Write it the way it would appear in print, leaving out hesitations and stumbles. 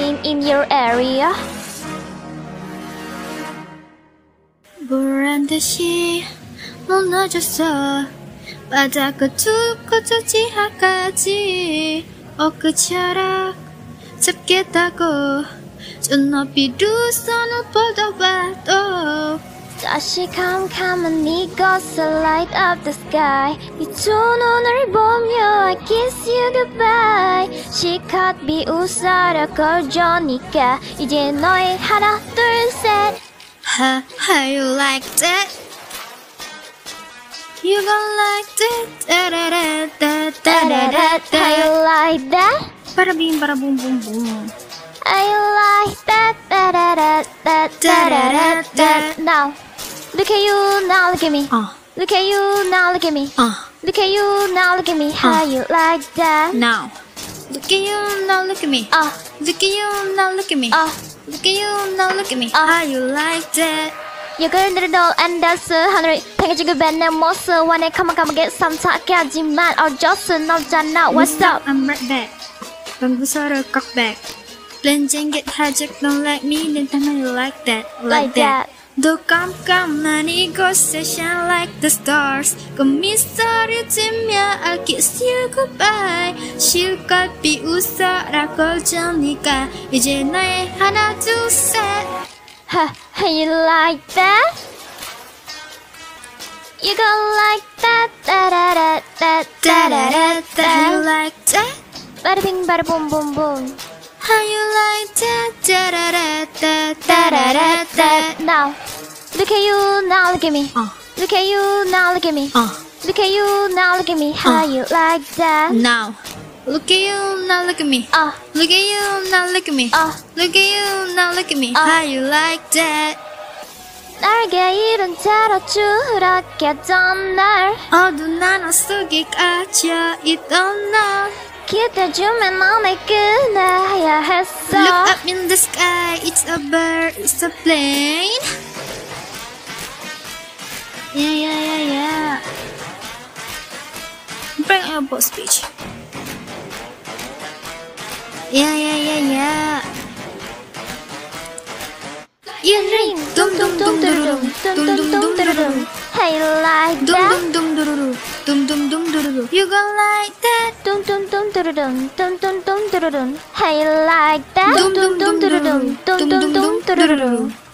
happening in your area? 보란 듯이 무너졌어. 바닥과 툭고 저 지하까지 엊그처럼 잡겠다고 저 높이 두 손을 뻗어봐도 다시 캄캄한 이곳에 light up the sky 네 두 눈을 보며 I kiss you goodbye 실컷 비웃어라 걸저니까 이제 너의 하나 둘 셋 How you like that? You gon' like that? Da-da-da-da-da-da-da. How you like that? Bada bing, bada boom, boom, boom. How you like that? Da-da-da-da-da-da-da-da. Now, look at you, now look at me. Look at you, now look at me. Look at you, now look at me. How you like that? Now, look at you, now look at me. Look at you, now look at me. Look at you, now look at me. How you like that? 여글들도 앉아서 하늘을 팽개치고 뱉는 모습 원해 가만가만하게 삼사하게 하지만 어쩔 수 없잖아. What's up? I'm right back. 방구서를 꺾 back. Blending get hijack, don't like me, then how you like that? Like that. 더 깜깜한 이곳에 shine like the stars. 그 미소를 지며 I'll kiss you goodbye. 실컷 비웃어라 걸저니까 이제 너의 하나 둘 셋. How you like that? You gon' like that? Da-da-da-da-da-da-da. How you like that? Bada bing, bada boom, boom, boom. How you like that? Da-da-da-da-da-da-da-da. Now, look at you, now look at me. Look at you, now look at me. Look at you, now look at me. How you like that? Now, look at you, now look at me. Look at you, now look at me. Look at you, now look at me. How you like that? 날개 잃은 채로 추락했던 날 어두운 나눠 속에 갇혀있던 너 기대주면 넌을 끊어야 했어. Look up in the sky, it's a bird, it's a plane. Yeah. Bring your boat speech. Yeah. ring dum dum dum dum dum dum dum dum. How you like that? Dum. You gon' like that? Dum dum dum dum dum dum dum dum dum. How you like that? Dum dum dum dum dum dum dum dum.